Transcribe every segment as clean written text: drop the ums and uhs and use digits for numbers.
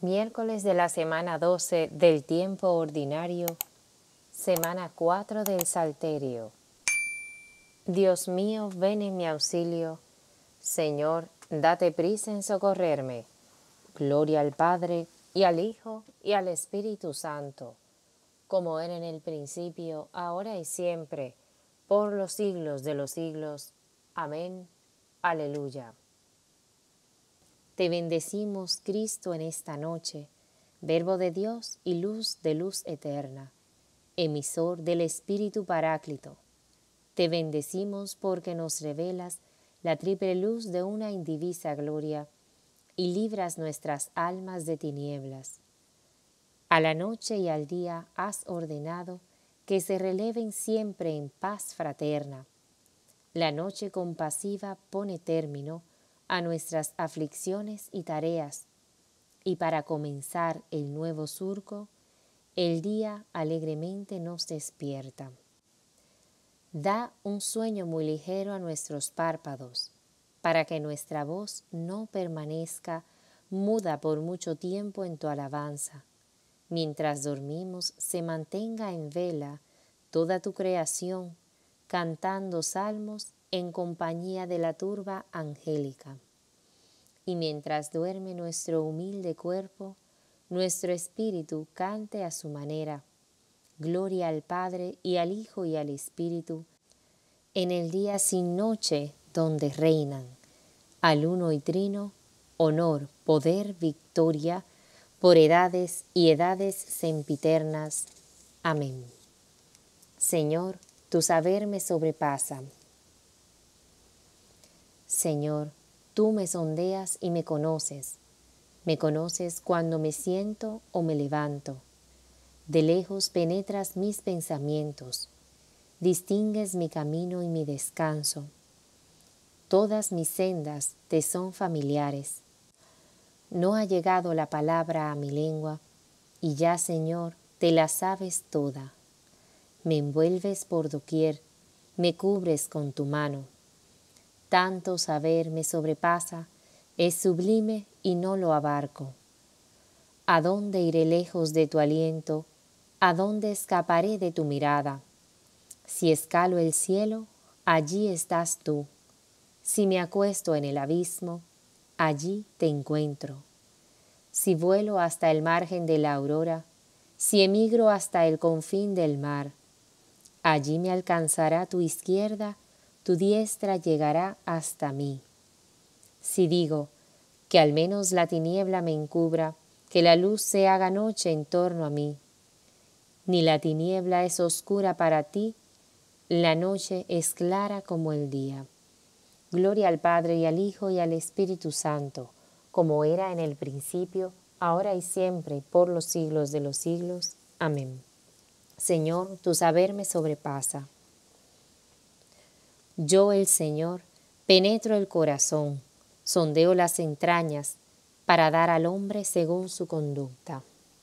Miércoles de la semana 12 del tiempo ordinario, semana 4 del Salterio. Dios mío, ven en mi auxilio. Señor, date prisa en socorrerme. Gloria al Padre, y al Hijo, y al Espíritu Santo, como era en el principio, ahora y siempre, por los siglos de los siglos. Amén. Aleluya. Te bendecimos, Cristo, en esta noche, Verbo de Dios y luz de luz eterna, emisor del Espíritu Paráclito. Te bendecimos porque nos revelas la triple luz de una indivisa gloria y libras nuestras almas de tinieblas. A la noche y al día has ordenado que se releven siempre en paz fraterna. La noche compasiva pone término a nuestras aflicciones y tareas, y para comenzar el nuevo surco, el día alegremente nos despierta. Da un sueño muy ligero a nuestros párpados, para que nuestra voz no permanezca muda por mucho tiempo en tu alabanza. Mientras dormimos, se mantenga en vela toda tu creación, cantando salmos en compañía de la turba angélica. Y mientras duerme nuestro humilde cuerpo, nuestro espíritu cante a su manera. Gloria al Padre, y al Hijo, y al Espíritu, en el día sin noche donde reinan, al uno y trino, honor, poder, victoria, por edades y edades sempiternas. Amén. Señor, tu saber me sobrepasa. Señor, tú me sondeas y me conoces. Me conoces cuando me siento o me levanto. De lejos penetras mis pensamientos. Distingues mi camino y mi descanso. Todas mis sendas te son familiares. No ha llegado la palabra a mi lengua, y ya, Señor, te la sabes toda. Me envuelves por doquier, me cubres con tu mano. Tanto saber me sobrepasa, es sublime y no lo abarco. ¿A dónde iré lejos de tu aliento? ¿A dónde escaparé de tu mirada? Si escalo el cielo, allí estás tú. Si me acuesto en el abismo, allí te encuentro. Si vuelo hasta el margen de la aurora, si emigro hasta el confín del mar, allí me alcanzará tu izquierda, tu diestra llegará hasta mí. Si digo que al menos la tiniebla me encubra, que la luz se haga noche en torno a mí, ni la tiniebla es oscura para ti, la noche es clara como el día. Gloria al Padre, y al Hijo, y al Espíritu Santo, como era en el principio, ahora y siempre, por los siglos de los siglos. Amén. Señor, tu saber me sobrepasa. Yo, el Señor, penetro el corazón, sondeo las entrañas, para dar al hombre según su conducta.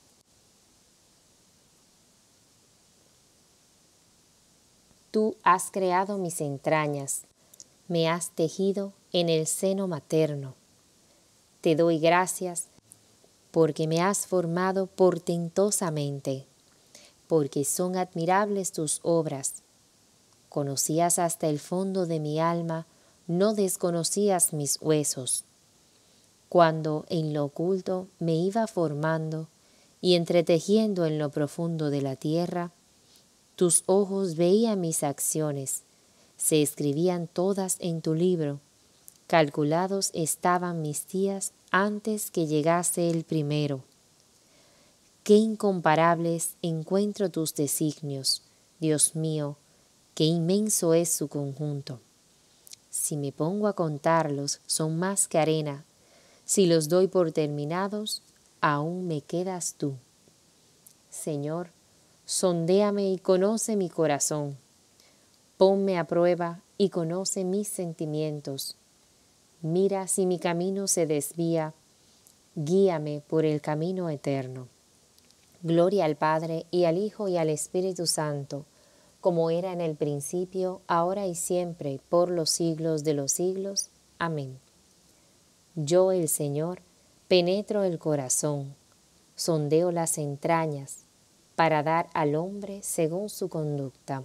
Tú has creado mis entrañas, me has tejido en el seno materno. Te doy gracias porque me has formado portentosamente, porque son admirables tus obras. Conocías hasta el fondo de mi alma, no desconocías mis huesos. Cuando en lo oculto me iba formando y entretejiendo en lo profundo de la tierra, tus ojos veían mis acciones, se escribían todas en tu libro, calculados estaban mis días antes que llegase el primero. Qué incomparables encuentro tus designios, Dios mío, qué inmenso es su conjunto. Si me pongo a contarlos, son más que arena. Si los doy por terminados, aún me quedas tú. Señor, sondéame y conoce mi corazón. Ponme a prueba y conoce mis sentimientos. Mira si mi camino se desvía, guíame por el camino eterno. Gloria al Padre, y al Hijo, y al Espíritu Santo, como era en el principio, ahora y siempre, por los siglos de los siglos. Amén. Yo, el Señor, penetro el corazón, sondeo las entrañas, para dar al hombre según su conducta.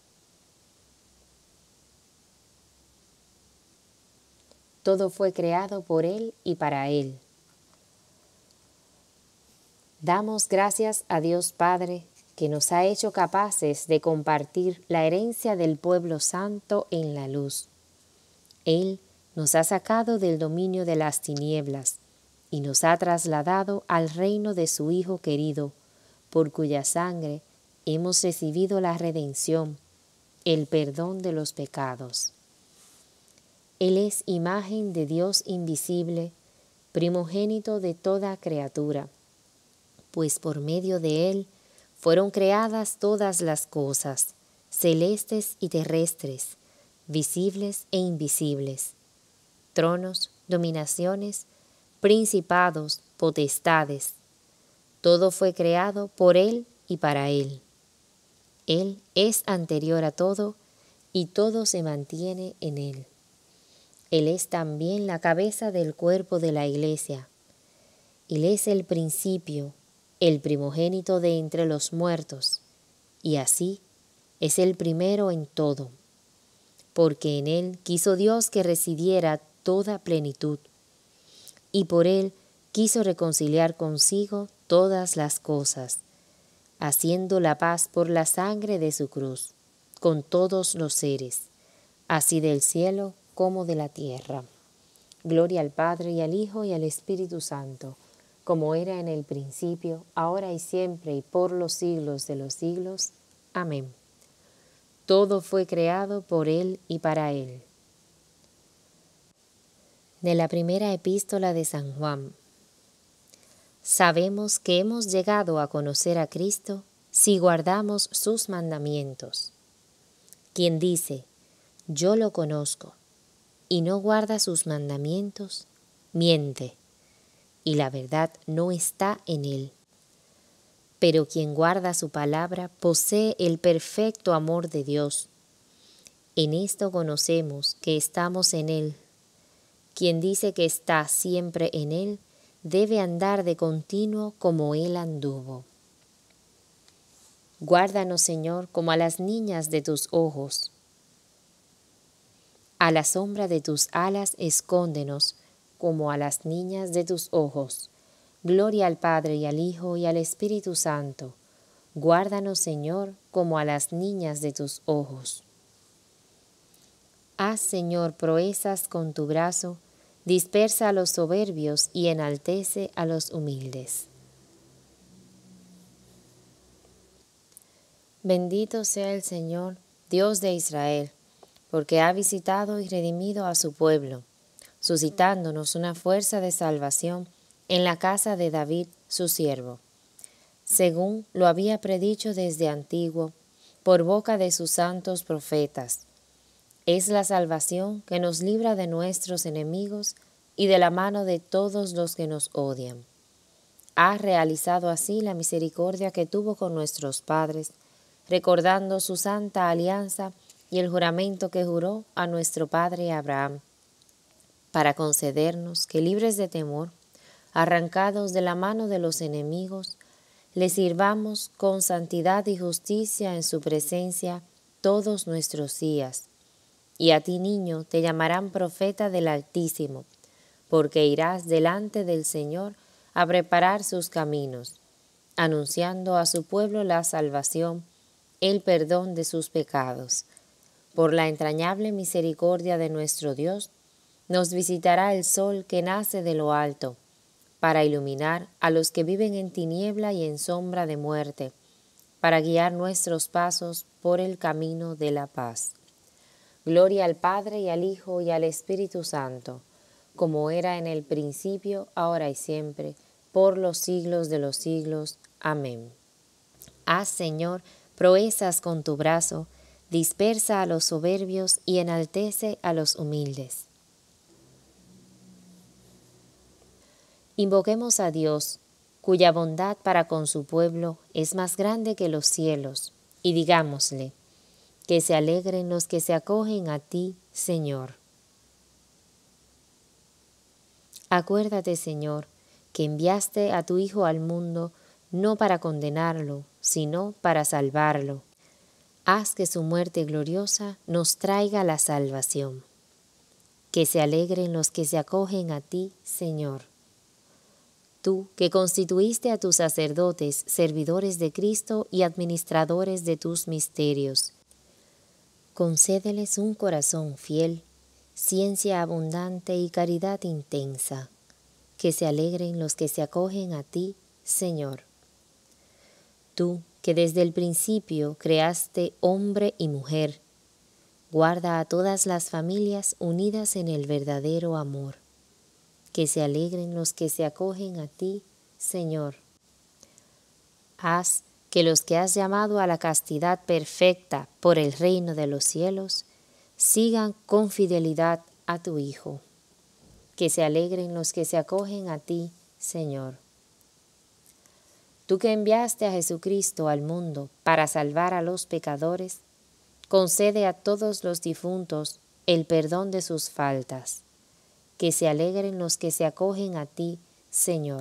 Todo fue creado por Él y para Él. Damos gracias a Dios Padre, que nos ha hecho capaces de compartir la herencia del pueblo santo en la luz. Él nos ha sacado del dominio de las tinieblas y nos ha trasladado al reino de su Hijo querido, por cuya sangre hemos recibido la redención, el perdón de los pecados. Él es imagen de Dios invisible, primogénito de toda criatura, pues por medio de Él fueron creadas todas las cosas, celestes y terrestres, visibles e invisibles, tronos, dominaciones, principados, potestades. Todo fue creado por Él y para Él. Él es anterior a todo y todo se mantiene en Él. Él es también la cabeza del cuerpo de la Iglesia. Él es el principio, el primogénito de entre los muertos, y así es el primero en todo, porque en Él quiso Dios que residiera toda plenitud, y por Él quiso reconciliar consigo todas las cosas, haciendo la paz por la sangre de su cruz, con todos los seres, así del cielo como de la tierra. Gloria al Padre, y al Hijo, y al Espíritu Santo, como era en el principio, ahora y siempre, y por los siglos de los siglos. Amén. Todo fue creado por Él y para Él. De la primera epístola de San Juan. Sabemos que hemos llegado a conocer a Cristo si guardamos sus mandamientos. Quien dice, yo lo conozco, y no guarda sus mandamientos, miente, y la verdad no está en él. Pero quien guarda su palabra posee el perfecto amor de Dios. En esto conocemos que estamos en Él. Quien dice que está siempre en Él, debe andar de continuo como Él anduvo. Guárdanos, Señor, como a las niñas de tus ojos. A la sombra de tus alas escóndenos, como a las niñas de tus ojos. Gloria al Padre, y al Hijo, y al Espíritu Santo. Guárdanos, Señor, como a las niñas de tus ojos. Haz, Señor, proezas con tu brazo, dispersa a los soberbios y enaltece a los humildes. Bendito sea el Señor, Dios de Israel, porque ha visitado y redimido a su pueblo, suscitándonos una fuerza de salvación en la casa de David, su siervo, según lo había predicho desde antiguo, por boca de sus santos profetas. Es la salvación que nos libra de nuestros enemigos y de la mano de todos los que nos odian. Ha realizado así la misericordia que tuvo con nuestros padres, recordando su santa alianza y el juramento que juró a nuestro padre Abraham, para concedernos que, libres de temor, arrancados de la mano de los enemigos, le sirvamos con santidad y justicia en su presencia todos nuestros días. Y a ti, niño, te llamarán profeta del Altísimo, porque irás delante del Señor a preparar sus caminos, anunciando a su pueblo la salvación, el perdón de sus pecados. Por la entrañable misericordia de nuestro Dios, nos visitará el sol que nace de lo alto, para iluminar a los que viven en tiniebla y en sombra de muerte, para guiar nuestros pasos por el camino de la paz. Gloria al Padre, y al Hijo, y al Espíritu Santo, como era en el principio, ahora y siempre, por los siglos de los siglos. Amén. Haz, Señor, proezas con tu brazo, dispersa a los soberbios y enaltece a los humildes. Invoquemos a Dios, cuya bondad para con su pueblo es más grande que los cielos, y digámosle, que se alegren los que se acogen a ti, Señor. Acuérdate, Señor, que enviaste a tu Hijo al mundo no para condenarlo, sino para salvarlo. Haz que su muerte gloriosa nos traiga la salvación. Que se alegren los que se acogen a ti, Señor. Tú, que constituiste a tus sacerdotes, servidores de Cristo y administradores de tus misterios, concédeles un corazón fiel, ciencia abundante y caridad intensa. Que se alegren los que se acogen a ti, Señor. Tú, que desde el principio creaste hombre y mujer, guarda a todas las familias unidas en el verdadero amor. Que se alegren los que se acogen a ti, Señor. Haz que los que has llamado a la castidad perfecta por el reino de los cielos, sigan con fidelidad a tu Hijo. Que se alegren los que se acogen a ti, Señor. Tú que enviaste a Jesucristo al mundo para salvar a los pecadores, concede a todos los difuntos el perdón de sus faltas. Que se alegren los que se acogen a ti, Señor.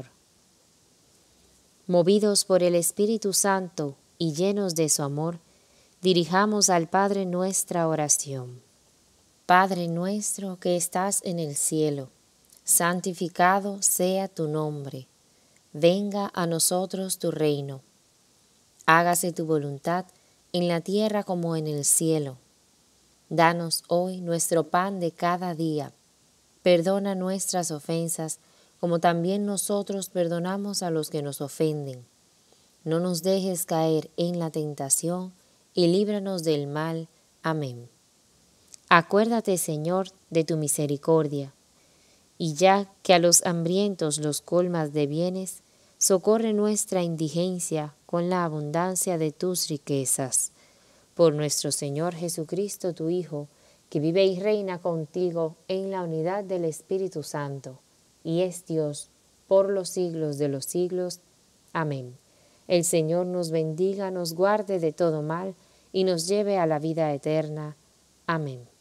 Movidos por el Espíritu Santo y llenos de su amor, dirijamos al Padre nuestra oración. Padre nuestro que estás en el cielo, santificado sea tu nombre. Venga a nosotros tu reino. Hágase tu voluntad en la tierra como en el cielo. Danos hoy nuestro pan de cada día. Perdona nuestras ofensas, como también nosotros perdonamos a los que nos ofenden. No nos dejes caer en la tentación, y líbranos del mal. Amén. Acuérdate, Señor, de tu misericordia, y ya que a los hambrientos los colmas de bienes, socorre nuestra indigencia con la abundancia de tus riquezas. Por nuestro Señor Jesucristo, tu Hijo, que vive y reina contigo en la unidad del Espíritu Santo, y es Dios por los siglos de los siglos. Amén. El Señor nos bendiga, nos guarde de todo mal, y nos lleve a la vida eterna. Amén.